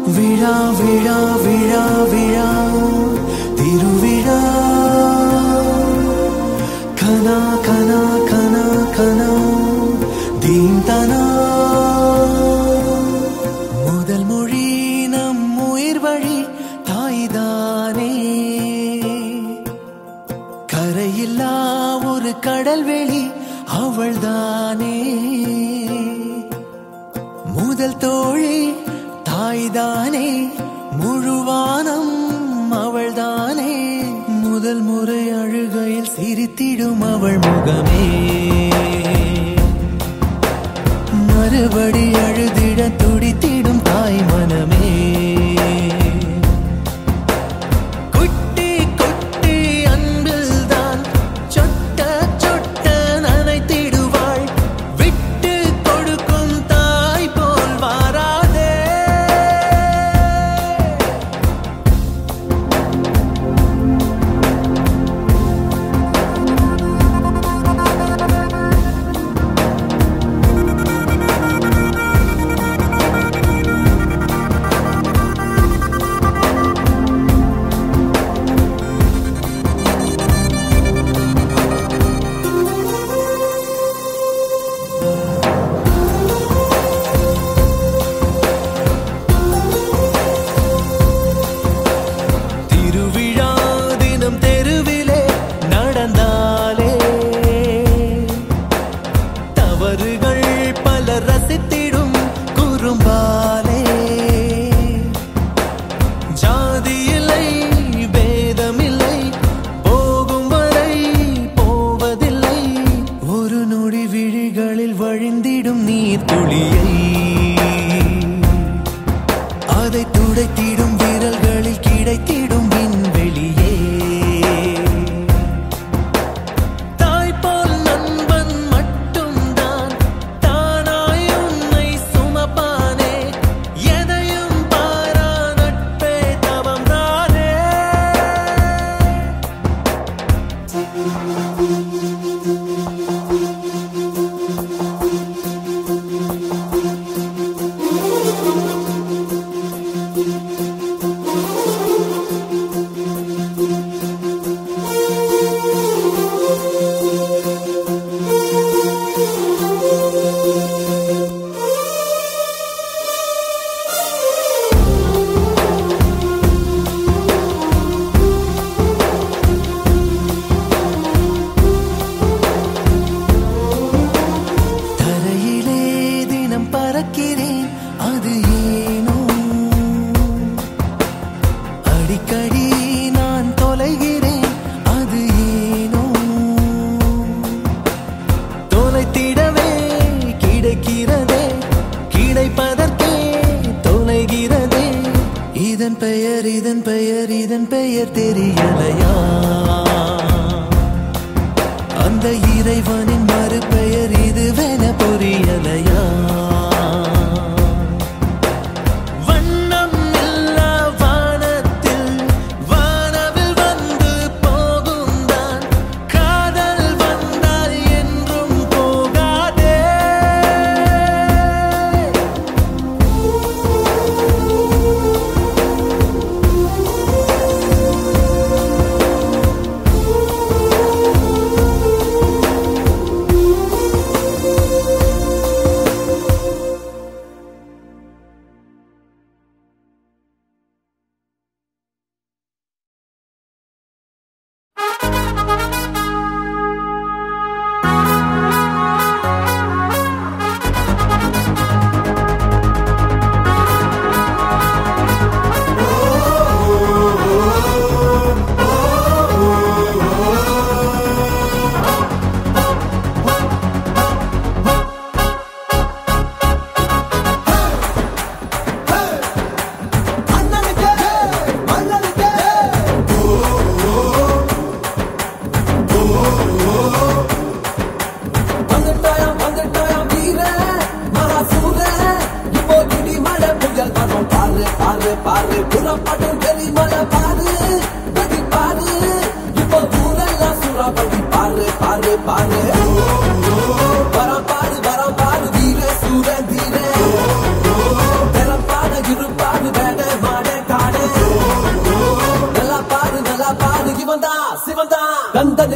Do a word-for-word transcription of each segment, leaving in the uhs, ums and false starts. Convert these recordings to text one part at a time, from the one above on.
விழா விழா விழா விழா திருவிழா கனா கனா கனா கனா தீந்தனா முதல் மொழி நம் உயிர் வழி தாய்தானே கரையில்லா ஒரு கடல்வெளி அவள்தானே முதல் தோழி தாய்தானே முழுவானம் அவள்தானே முதல் முறை அழுகையில் சிரித்திடும் அவள் முகமே மறுபடி அழுதிட துடித்திடும் தாய் மனமே குட்டி குட்டி அன்பில் தான் சொட்ட சொட்ட நனைத்திடுவாள் விட்டு கொடுக்கும் தாய் போல் வாராதே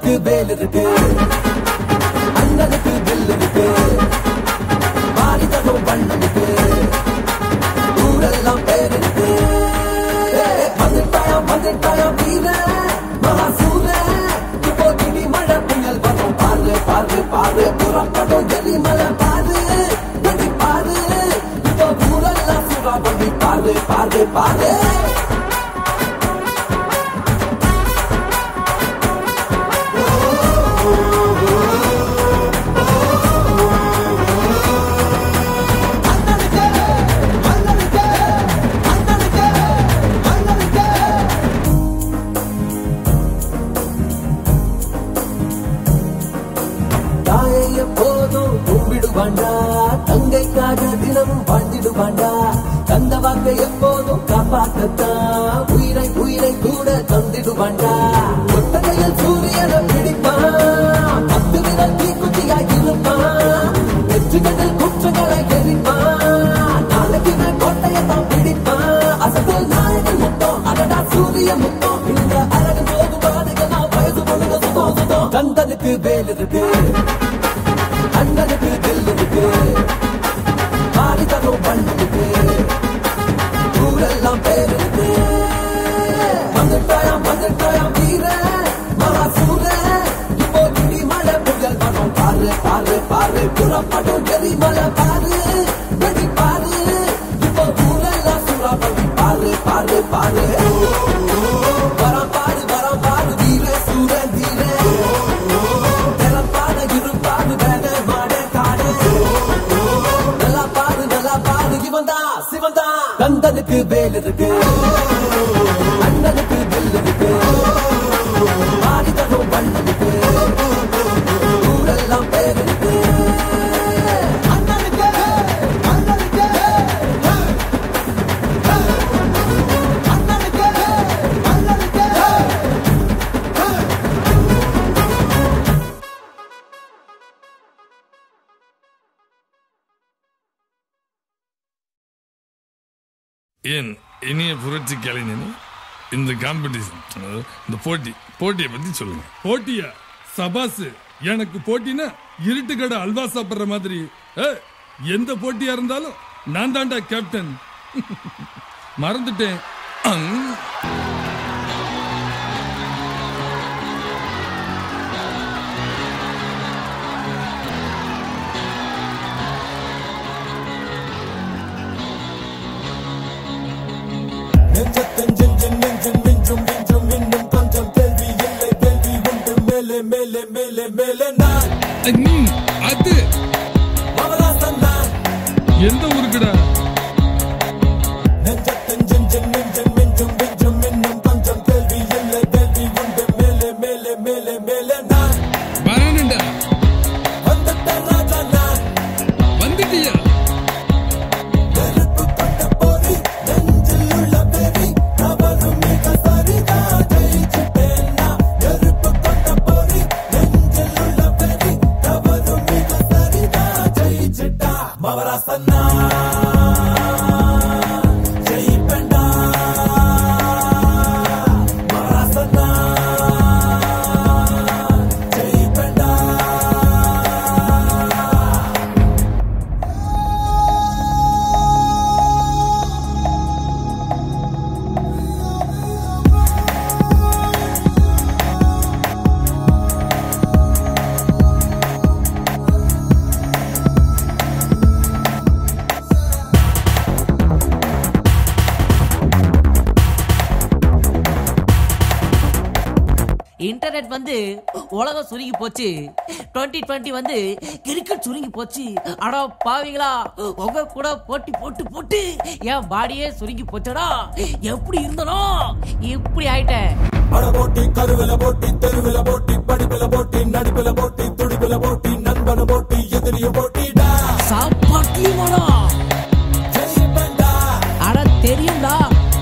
கந்தனுக்கு வேல் இருக்கு, அண்ணனுக்கு வில் இருக்கு, மாறி தரும் வண்ணனுக்கு ஊரெல்லாம் பேர் இருக்கு. வந்துட்டாயா வந்துட்டாயா வீர மகாசூர, இப்போ இடி மழை புயல் வரும் பாரு பாரு பாரு, புறப்படும் எரிமலை பாரு நதி பாரு, இப்போ ஊரெல்லாம் சுறா பண்ணி பாரு பாரு பாரு. எப்போதும் கும்பிடுவாண்டா, தங்கைக்காக தினமும் வாழ்ந்திடுவாண்டா, தந்த வாக்கை எப்போதும் காப்பாற்றத்தான் உயிரை உயிரை கூட தந்திடுவாண்டா. ஒட்டகையில் சூரியனை பிடிப்பான், பத்து விரல் தீக்குச்சியாய் இருப்பான், வெற்றிகளில் குற்றங்களை எரிப்பான், நாளைக்கு கோட்டையை தான் பிடிப்பான். அசத்தில் நாயகன் முத்தம், அடடா சூரிய முத்தம், இந்த அழகு போது பாடுகள் வயசு பொழுது சுத்தம் சுத்தம். கந்தனுக்கு வேல் இருக்கு, அண்ணனுக்கு வில் இருக்கு, மாறி தரும் வண்ணனுக்கு ஊரெல்லாம் பேர் இருக்கு. வந்துட்டாயா வந்துட்டாயா வீர மகாசூர, இப்போ இடி மழை புயல் வரும் பாரு பாரு பாரு, புறப்படும் எரிமலை பாரு வெடி பாரு, இப்போ ஊரெல்லாம் சுறா பண்ணி பாரு பாரு பாரு. வரம் பாரு வரம் பாரு வீர சூர தீர, திறப்பான இருப்பாரு வேக மாட காடு, நல்லா பாரு நல்லா பாரு, இவன்தா சிவன்தா. கந்தனுக்கு வேல் இருக்கு, அண்ணனுக்கு வில் இருக்கு, மாறி தரும் வண்ணனுக்கு ஊரெல்லாம் பேர் இருக்கு. அண்ணனுக்கு அண்ணனுக்கு அண்ணனுக்கு அண்ணனுக்கு. ஏன் இனிய புரட்சி கலைஞனே, இந்த காம்படிஷன் இந்த போட்டி போட்டியை பத்தி சொல்லுங்க. போட்டியா? சபாசு, எனக்கு போட்டினா இருட்டு கடை அல்வா சாப்பிடுற மாதிரி. எந்த போட்டியா இருந்தாலும் நான் தாண்டா கேப்டன். மறந்துட்டேன். அது எந்த ஊருக்குடா? வந்துட்டியா? இன்டர்நெட் வந்து உலகம் சுருங்கி போச்சு. டுவெண்ட்டி டுவெண்ட்டி வந்து கிரிக்கெட் சுருங்கி போச்சு. அடா பாவீங்களா, உங்க கூட போட்டி போட்டு போட்டு என் பாடியே சுருங்கி போச்சடா. எப்படி இருந்தனோ இப்படி ஆயிட்டேன். அட போட்டி கருவில போட்டி, தெருவில போட்டி, படிப்பில போட்டி, நடிப்பில போட்டி, துடிப்பில போட்டி, நண்பன போட்டி, எதிரிய போட்டிடா. சாப்பாட்டியுமாடா ஜெயிப்பேன்டா. அட தெரியும்டா.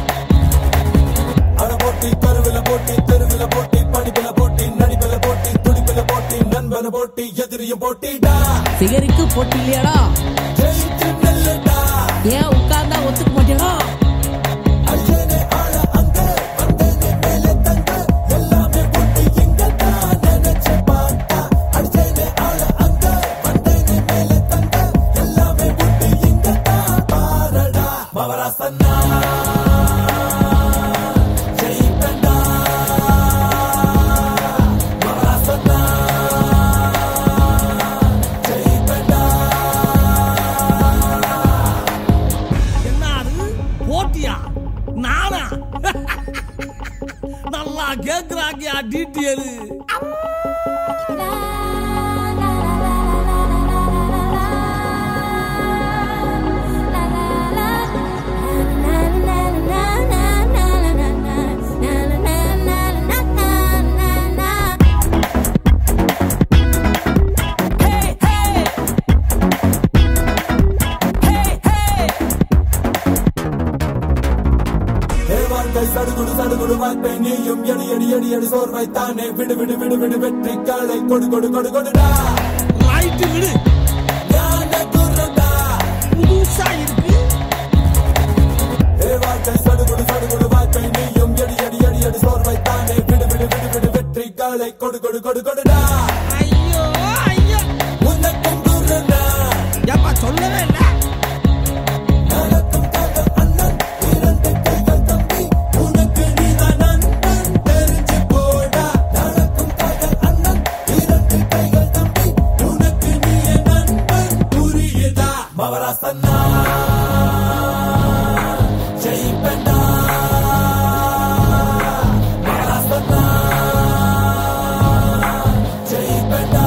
அட போட்டி கருவில போட்டி, தெருவில போட்டி, படிப்பில போட்டி, நடிப்பில போட்டி, துடிப்பில போட்டி, நண்பன போட்டி, எதிரிய போட்டிடா. சிகருக்கு போட்டி இல்லையாடா? ஜெயிச்சு நெல்லுடா. ஏன் உட்கார்ந்தா ஒத்துக்க மாட்டேடா? அங்க வந்தேனே மேலே தங்க, எல்லாமே போட்டி இங்க தான். மவராசன்னா ஜெயிப்பேன்டா மவராசன்னா ஜெயிப்பேன்டா. என்ன அது போட்டியா நானா? நல்லா கேக்குறாங்க டீட்டெயில். சடுகுடு சடுகுடு வாய்ப்பை நீயும் எடி எடி எடி எடி சோர்வைத்தானே விடு விடு விடு விடு வெற்றி காலை கொடு கொடு கொடு கொடுடா ரைட் விடு ஞான குருடா புதுசா இருக்கு. ஏ வாழ்க்கை சடுகுடு சடுகுடு வாய்ப்பை நீயும் எடி எடி எடி எடி சோர்வைத்தானே விடு விடு விடு விடு வெற்றி காலை கொடு கொடு கொடு கொடுடா. ஐயோ ஐயோ உனக்கும் குருடா ஏப்பா சொல்லவே இல்ல. நடக்கும் காதல் அண்ணன் இரண்டு கைகள் தம்பி உனக்கு நீதான் நண்பன் தெரிஞ்சு போடா. நடக்கும் காதல் அண்ணன் இரண்டு கைகள் தம்பி உனக்கு நீயே நண்பன் புரியுதா. மவராசன்னா ஜெயிப்பேன்டா மவராசன்னா ஜெயிப்பேன்டா.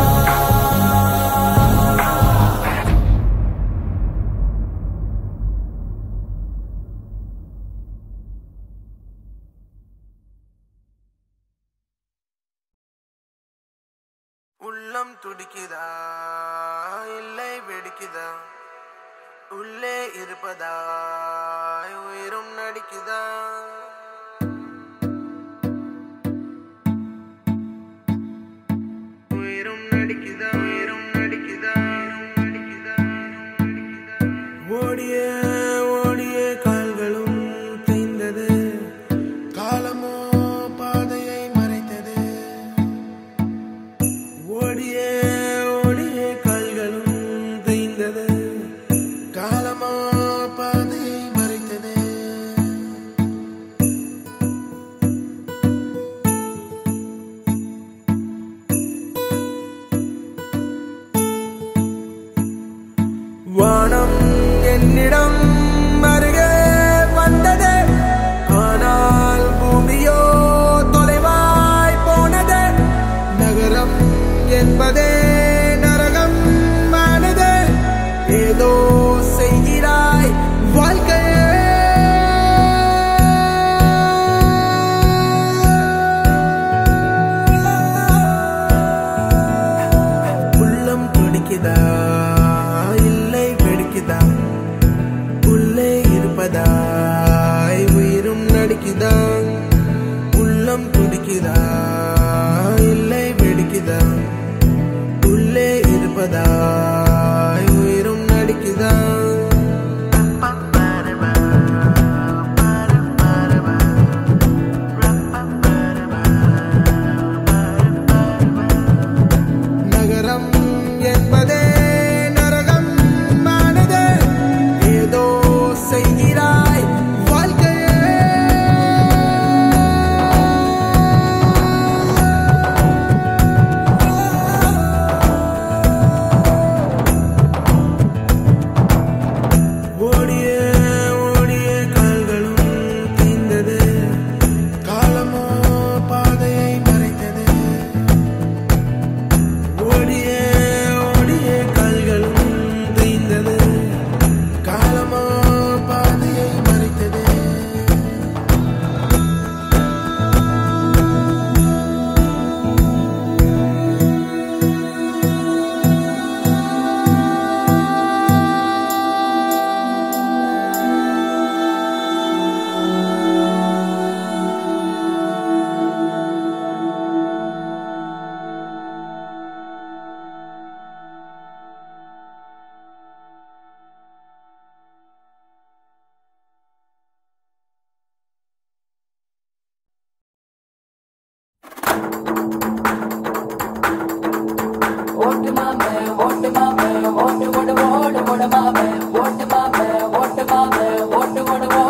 உள்ளம் துடிக்குதா இல்லை வெடிக்குதா உள்ளே இருப்பதா உயிரும் நடிக்குதா உயிரும் நடிக்குதா உயிரும் நடிக்குதா நடிக்குதா நடிக்குதா. ஓடிய ஓடிய கால்களும் தேய்ந்தது காலமோ பாதையை மறைத்தது. ஓடிய ஓடிய கால்களும் தேய்ந்தது காலமோ பாதையை மறைத்தது. வானம் என்னிடம் அருகே வந்தது ஆனால் பூமியோ தொலைவாய் போனது. நகரம் என்பதே நரகம் ஆனது. ஏதோ செய்கிறாய் வாழ்க்கையே உள்ளம் துடிக்குதா இல்லை வெடிக்குதா உள்ளே இருப்பதாய் உயிரும் நடிக்குதா. உள்ளம் துடிக்குதா இல்லை வெடிக்குதா உள்ளே இருப்பதாய் உயிரும் நடிக்குதா. நகரம் என்பதே நரகம் ஆனது. ஏதோ செய்கிறாய் வாழ்க்கையே ஓடிய ஓடிய கால்களும் தீர்ந்தது காலமோ பாதையை மறைத்தது. ஓடிய ஓடிய கால்களும் தீர்ந்தது காலமோ பாதையை மறைத்தது. ஓட்டு மாமே ஓட்டு மாமே ஓட்டு ஓடு ஓடு ஓடு மாமே ஓட்டு மாமே ஓட்டு மாமே ஓட்டு ஓடு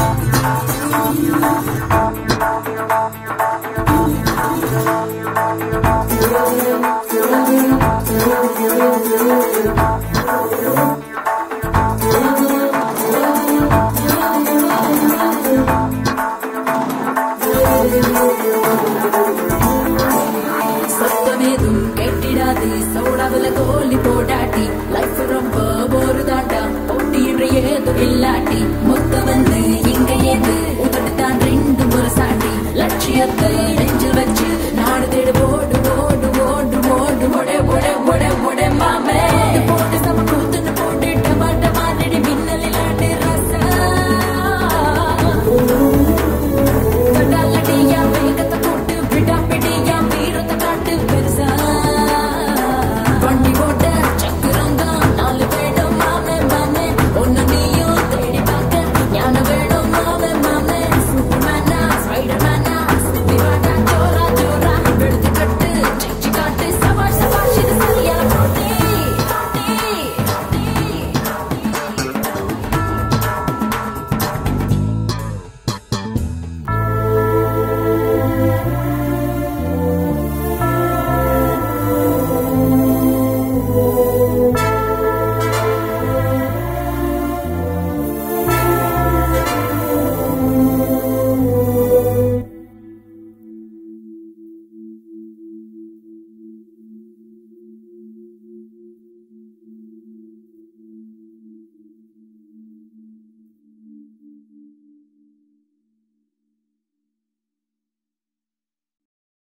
Thank you.